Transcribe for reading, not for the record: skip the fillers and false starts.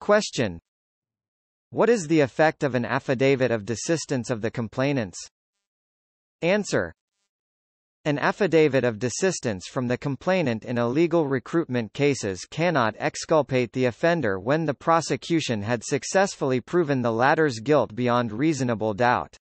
Question: what is the effect of an affidavit of desistance of the complainants? Answer: an affidavit of desistance from the complainant in illegal recruitment cases cannot exculpate the offender when the prosecution had successfully proven the latter's guilt beyond reasonable doubt.